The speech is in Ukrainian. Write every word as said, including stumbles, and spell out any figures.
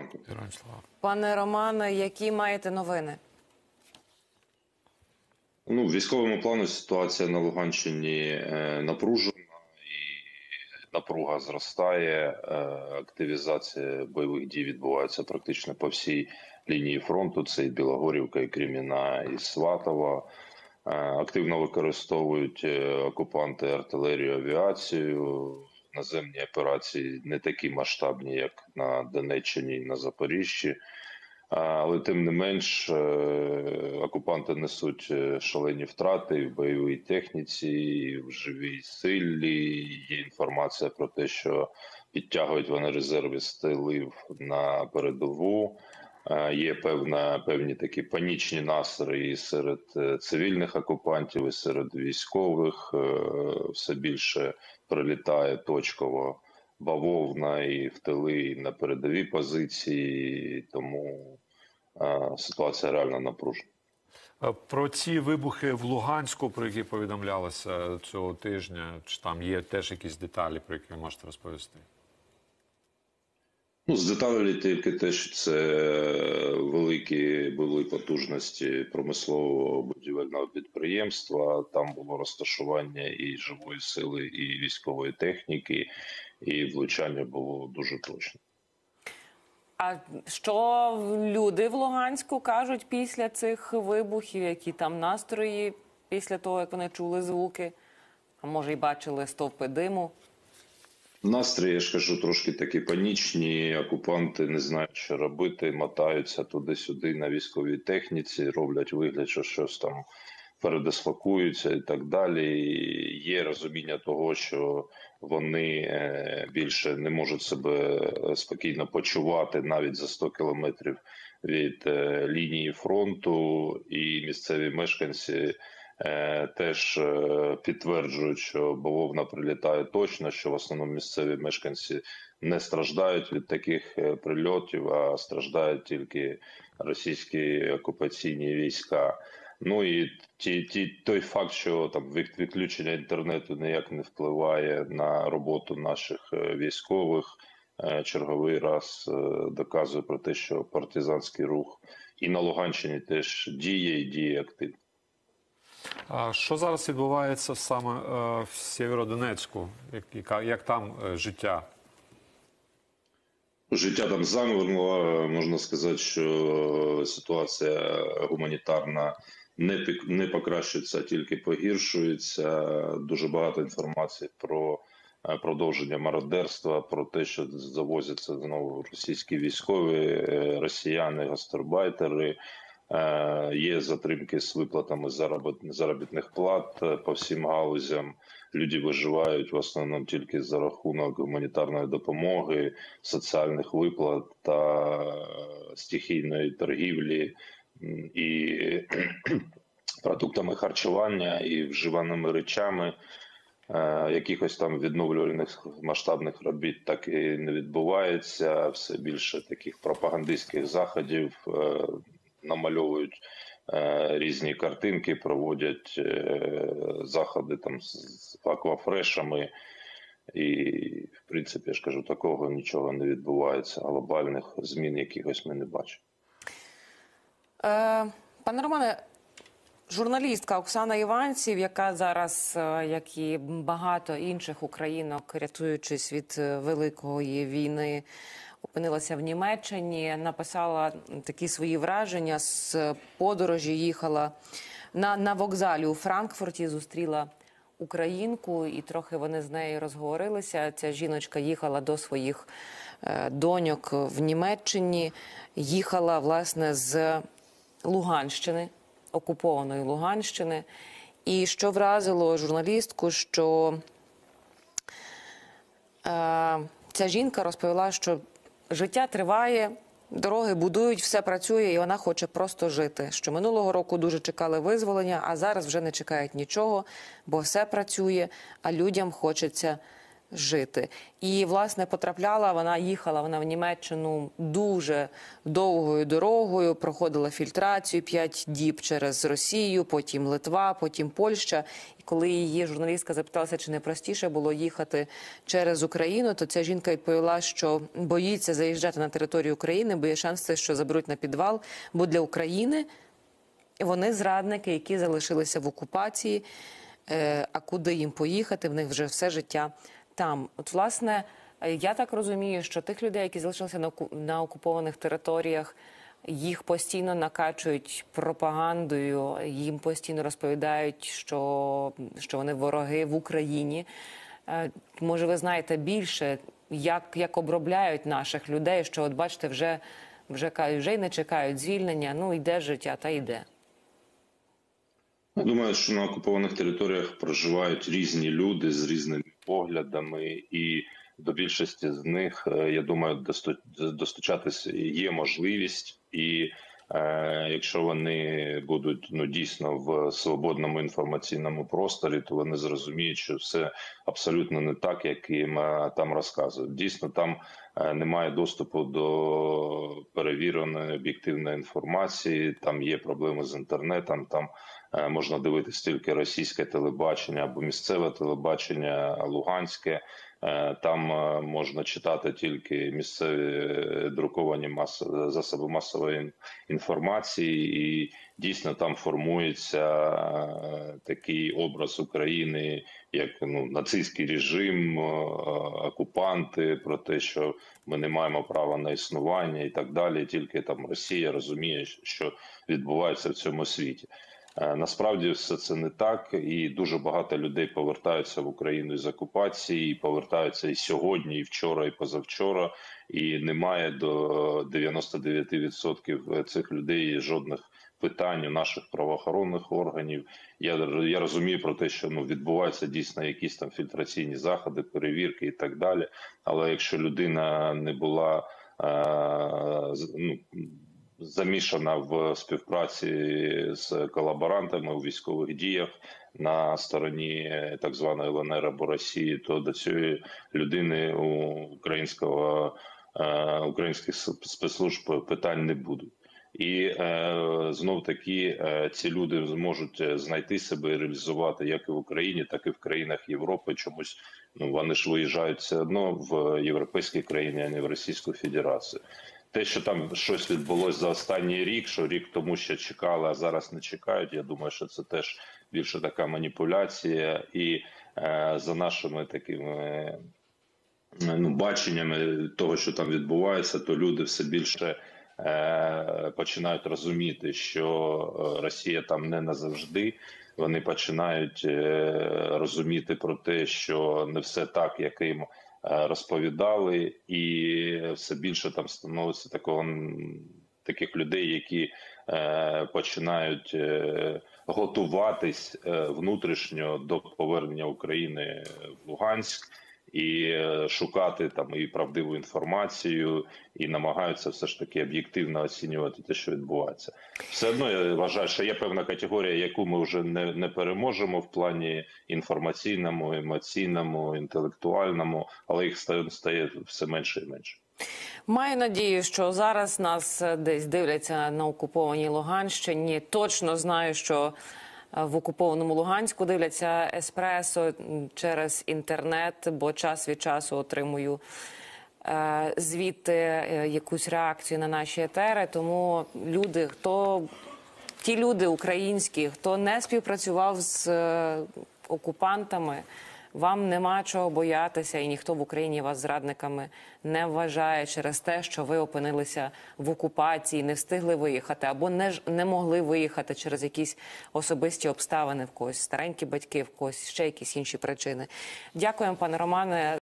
ранку. Пане Романе, які маєте новини? Ну, в військовому плані ситуація на Луганщині е, напружена, і напруга зростає. Е, активізація бойових дій відбувається практично по всій лінії фронту. Це і Білогорівка, і Креміна, і Сватова. Е, активно використовують е, окупанти артилерію, авіацію. Наземні операції не такі масштабні, як на Донеччині і на Запоріжжі. Але тим не менш окупанти несуть шалені втрати і в бойовій техніці, і в живій силі. Є інформація про те, що підтягують вони резерви з тилів на передову. Є певна, певні такі панічні настрої серед цивільних окупантів, і серед військових. Все більше прилітає точково бавовна і в тили, і на передові позиції, тому е, ситуація реально напружена. Про ці вибухи в Луганську, про які повідомлялося цього тижня, чи там є теж якісь деталі, про які ви можете розповісти? Ну, з деталей тільки те, що це великі були потужності промислового будівельного підприємства, там було розташування і живої сили, і військової техніки, і влучання було дуже точно. А що люди в Луганську кажуть після цих вибухів? Які там настрої після того, як вони чули звуки? А може й бачили стовпи диму? Настрої, я ж кажу, трошки такі панічні. Окупанти не знають, що робити, мотаються туди-сюди на військовій техніці, роблять вигляд, що щось там передислокуються і так далі. І є розуміння того, що вони більше не можуть себе спокійно почувати навіть за сто кілометрів від лінії фронту, і місцеві мешканці теж підтверджують, що бавовна прилітає точно, що в основному місцеві мешканці не страждають від таких прильотів, а страждають тільки російські окупаційні війська. Ну і ті, ті, той факт, що там відключення інтернету ніяк не впливає на роботу наших військових, черговий раз доказує про те, що партизанський рух і на Луганщині теж діє і діє активно. А що зараз відбувається саме в Сєвєродонецьку? Як, як там життя? Життя там замерзло. Можна сказати, що ситуація гуманітарна не, не покращується, а тільки погіршується. Дуже багато інформації про продовження мародерства, про те, що завозяться знову російські військові, росіяни, гастарбайтери. Є затримки з виплатами заробітних плат по всім галузям. Люди виживають в основному тільки за рахунок гуманітарної допомоги, соціальних виплат та стихійної торгівлі і продуктами харчування, і вживаними речами. Якихось там відновлювальних масштабних робіт так і не відбувається. Все більше таких пропагандистських заходів, намальовують е, різні картинки, проводять е, заходи там з аквафрешами. І, в принципі, я ж кажу, такого нічого не відбувається. Глобальних змін якихось ми не бачимо. Е, пане Романе, журналістка Оксана Іванців, яка зараз, як і багато інших українок, рятуючись від великої війни, опинилася в Німеччині, написала такі свої враження з подорожі, їхала на, на вокзалі у Франкфурті, зустріла українку, і трохи вони з нею розговорилися. Ця жіночка їхала до своїх е, доньок в Німеччині, їхала, власне, з Луганщини, окупованої Луганщини. І що вразило журналістку, що е, ця жінка розповіла, що життя триває, дороги будують, все працює, і вона хоче просто жити. Що минулого року дуже чекали визволення, а зараз вже не чекають нічого, бо все працює, а людям хочеться жити. І, власне, потрапляла, вона їхала вона в Німеччину дуже довгою дорогою, проходила фільтрацію п'ять діб через Росію, потім Литва, потім Польща. І коли її журналістка запиталася, чи не простіше було їхати через Україну, то ця жінка відповіла, що боїться заїжджати на територію України, бо є шанси, що заберуть на підвал, бо для України вони зрадники, які залишилися в окупації, а куди їм поїхати, в них вже все життя там. От, власне, я так розумію, що тих людей, які залишилися на, на окупованих територіях, їх постійно накачують пропагандою, їм постійно розповідають, що, що вони вороги в Україні. Може, ви знаєте більше, як, як обробляють наших людей, що, от бачите, вже, вже, вже й не чекають звільнення, ну, йде життя, та йде. Я думаю, що на окупованих територіях проживають різні люди з різними поглядами, і до більшості з них, я думаю, достучатися є можливість. І е, якщо вони будуть ну, дійсно в свободному інформаційному просторі, то вони зрозуміють, що все абсолютно не так, як їм там розказують. Дійсно, там е, немає доступу до перевіреної об'єктивної інформації, там є проблеми з інтернетом, там е, можна дивитися тільки російське телебачення або місцеве телебачення, луганське. Там можна читати тільки місцеві друковані мас... засоби масової інформації, і дійсно там формується такий образ України, як ну, нацистський режим, окупанти, про те, що ми не маємо права на існування і так далі. Тільки там Росія розуміє, що відбувається в цьому світі. Насправді все це не так, і дуже багато людей повертаються в Україну з окупації, і повертаються і сьогодні, і вчора, і позавчора, і немає до дев'яноста дев'яти відсотків цих людей жодних питань у наших правоохоронних органів. Я, я розумію про те, що ну, відбуваються дійсно якісь там фільтраційні заходи, перевірки і так далі, але якщо людина не була а, ну, замішана в співпраці з колаборантами у військових діях на стороні так званої Л Н Р або Росії, то до цієї людини у українського, українських спецслужб питань не будуть. І е, знов таки е, ці люди зможуть знайти себе і реалізувати як і в Україні, так і в країнах Європи. Чомусь ну, вони ж виїжджають все одно в європейські країни, а не в Російську Федерацію. Те, що там щось відбулося за останній рік, що рік тому ще чекали, а зараз не чекають, я думаю, що це теж більше така маніпуляція. І е, за нашими такими ну, баченнями того, що там відбувається, то люди все більше е, починають розуміти, що Росія там не назавжди. Вони починають е, розуміти про те, що не все так, як їм розповідали, і все більше там становиться такого, таких людей, які е, починають е, готуватись е, внутрішньо до повернення України в Луганськ і е, шукати там і правдиву інформацію, і намагаються все ж таки об'єктивно оцінювати те, що відбувається. Все одно я вважаю, що є певна категорія, яку ми вже не, не переможемо в плані інформаційному, емоційному, інтелектуальному, але їх стає, стає все менше і менше. Маю надію, що зараз нас десь дивляться на окупованій Луганщині. Точно знаю, що в окупованому Луганську дивляться «Еспресо» через інтернет, бо час від часу отримую е, звідти якусь реакцію на наші етери. Тому люди, хто ті люди українські, хто не співпрацював з е, окупантами, вам нема чого боятися, і ніхто в Україні вас зрадниками не вважає через те, що ви опинилися в окупації, не встигли виїхати або не, не могли виїхати через якісь особисті обставини в когось, старенькі батьки, в когось ще якісь інші причини. Дякуємо, пане Романе.